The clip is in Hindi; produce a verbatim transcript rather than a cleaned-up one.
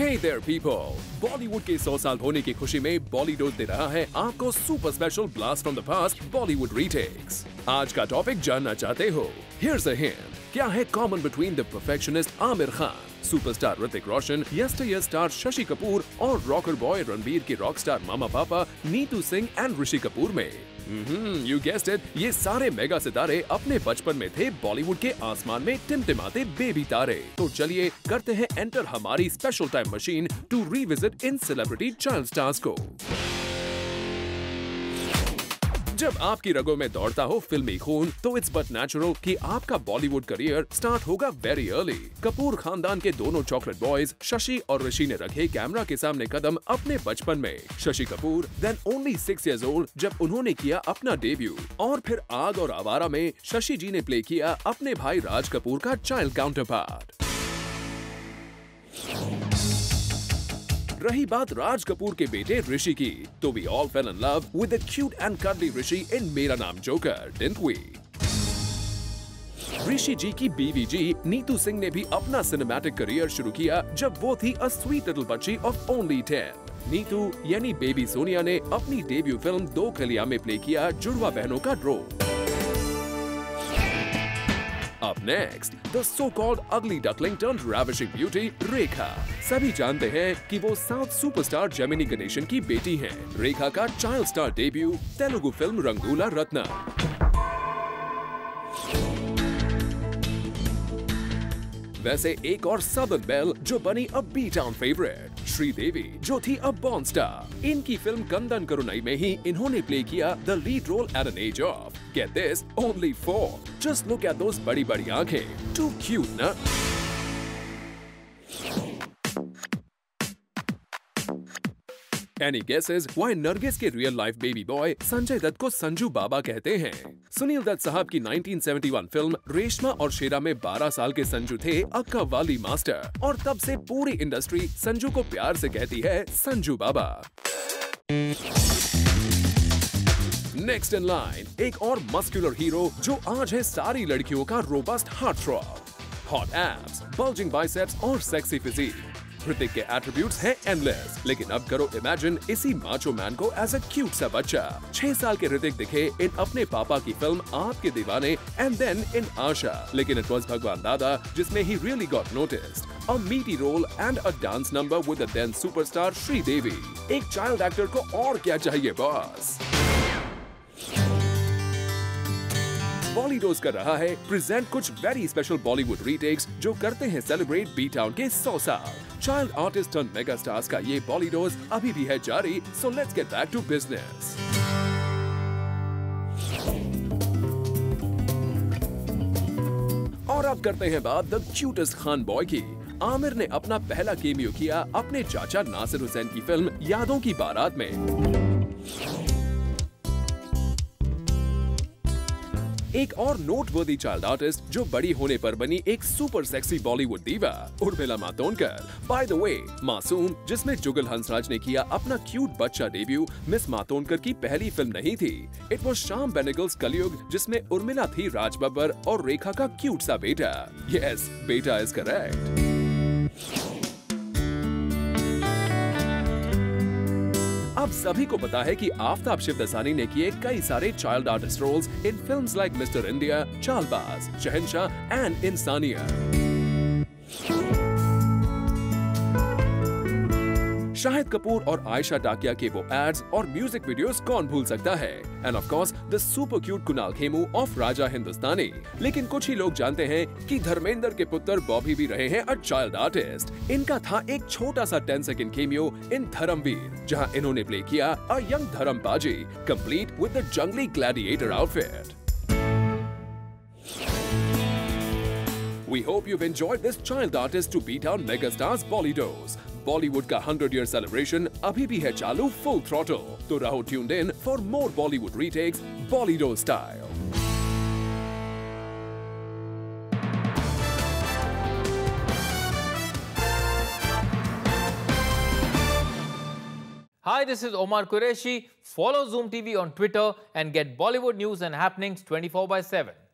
Hey there people! बॉलीवुड के सौ साल होने की खुशी में बॉलीडोज दे रहा है आपको super special blast from the past Bollywood retakes. आज का टॉपिक जानना चाहते हो? Here's a hint. क्या है common between the perfectionist Aamir Khan, superstar Hrithik Roshan, yesteryear star Shashi Kapoor और रॉकर बॉय रणबीर के रॉक स्टार मामा पापा नीतू सिंह एंड ऋषि कपूर में? यू गेस्ड इट, ये सारे मेगा सितारे अपने बचपन में थे बॉलीवुड के आसमान में टिमटिमाते बेबी तारे। तो चलिए करते हैं एंटर हमारी special time machine to revisit इन सेलिब्रिटी चाइल्ड स्टार्स को। जब आपकी रगों में दौड़ता हो फिल्मी खून, तो इट्स बट नेचुरल कि आपका बॉलीवुड करियर स्टार्ट होगा वेरी अर्ली। कपूर खानदान के दोनों चॉकलेट बॉयज शशि और ऋषि ने रखे कैमरा के सामने कदम अपने बचपन में। Shashi Kapoor then only six years old जब उन्होंने किया अपना डेब्यू, और फिर आग और आवारा में शशि जी ने प्ले किया अपने भाई राज कपूर का चाइल्ड काउंटरपार्ट। रही बात राज कपूर के बेटे ऋषि की, तो we all fell in love with the cute and curly Rishi in Mera Naam Joker, didn't we? Rishi ji की बीवी जी नीतू सिंह ने भी अपना सिनेमैटिक करियर शुरू किया जब वो थी अ स्वीट लिटिल बच्ची ऑफ ओनली टेन। नीतू यानी बेबी सोनिया ने अपनी डेब्यू फिल्म दो खलिया में प्ले किया जुड़वा बहनों का role. Up next, the so-called ugly duckling turned ravishing beauty, Rekha. सभी जानते हैं कि वो साउथ सुपरस्टार जेमिनी गणेशन की बेटी हैं। रेखा का child star debut Telugu film Rangula Ratna. वैसे एक और सदर्न बेल जो बनी a B town favourite, Sridevi, जो थी अ बॉर्न स्टार। इनकी फिल्म कंदन करुणाई में ही इन्होंने प्ले किया the lead role at an age of, get this, only four. Just look at those बड़ी बड़ी आंखें, टू क्यूट ना? Any guesses why नरगिस के real life baby boy Sanjay Dutt को संजू बाबा कहते हैं? सुनील दत्त साहब की nineteen seventy one film Reshma और शेरा में बारह साल के संजू थे अ कव्वाली मास्टर, और तब से पूरी इंडस्ट्री संजू को प्यार से कहती है Sanju Baba. Next in line एक और मस्कुलर हीरो जो आज है सारी लड़कियों का robust heartthrob, hot abs, bulging biceps और सेक्सी फिजिक। ऋतिक के एट्रीब्यूट्स हैं एंडलेस, लेकिन अब करो इमेजिन इसी माचो मैन को एज अ क्यूट सा बच्चा। छह साल के ऋतिक दिखे इन अपने पापा की फिल्म आपके दीवाने एंड देन इन आशा, लेकिन इट वाज भगवान दादा जिसमें he really got noticed, a meaty role and a dance number with the then superstar Sridevi. एक चाइल्ड एक्टर को और क्या चाहिए बॉस? बॉलीडोज कर रहा है प्रेजेंट कुछ वेरी स्पेशल बॉलीवुड रीटेक्स जो करते हैं सेलिब्रेट बी टाउन के सौ साल। Child artist turn mega stars का ये बॉलीडोज अभी भी है जारी, so let's get back to business. और अब करते हैं बात द क्यूटेस्ट खान बॉय की। आमिर ने अपना पहला केमियो किया अपने चाचा नासिर हुसैन की फिल्म यादों की बारात में। एक और नोटवर्दी चाइल्ड आर्टिस्ट जो बड़ी होने पर बनी एक super sexy Bollywood diva, Urmila Matondkar. By the way, Masoom, जिसमें जुगल हंसराज ने किया अपना क्यूट बच्चा डेब्यू, मिस मातोंडकर की पहली फिल्म नहीं थी। इट वाज श्याम बेनेगल्स कलयुग, जिसमें उर्मिला थी राज बब्बर और रेखा का क्यूट सा बेटा। यस, बेटा इज करेक्ट। अब सभी को पता है कि आफ्ताब शिवदसानी ने किए कई सारे child artist roles in films like mister India, Chaalbaaz, Shahenshah and इंसानिया। Shahid Kapoor और आयशा टाकिया के वो एड्स और म्यूजिक वीडियोस कौन भूल सकता है? And of course the super cute Kunal Khemu of Raja Hindustani. लेकिन कुछ ही लोग जानते हैं कि धर्मेंद्र के पुत्र बॉबी भी रहे हैं अ चाइल्ड आर्टिस्ट। इनका था एक छोटा सा ten second cameo in Dharamveer, जहां इन्होंने प्ले किया a young Dharam paaji complete with the jungli gladiator outfit. We hope you've enjoyed this child artist to beat down megastars Bolidos. Bollywood का हंड्रेड ईयर सेलिब्रेशन अभी भी है चालू फुल थ्रॉटल, तो रहो tuned in for more Bollywood retakes Bollydo style. Hi, this is Omar Qureshi. Follow Zoom T V on Twitter and get Bollywood news and happenings twenty-four by seven.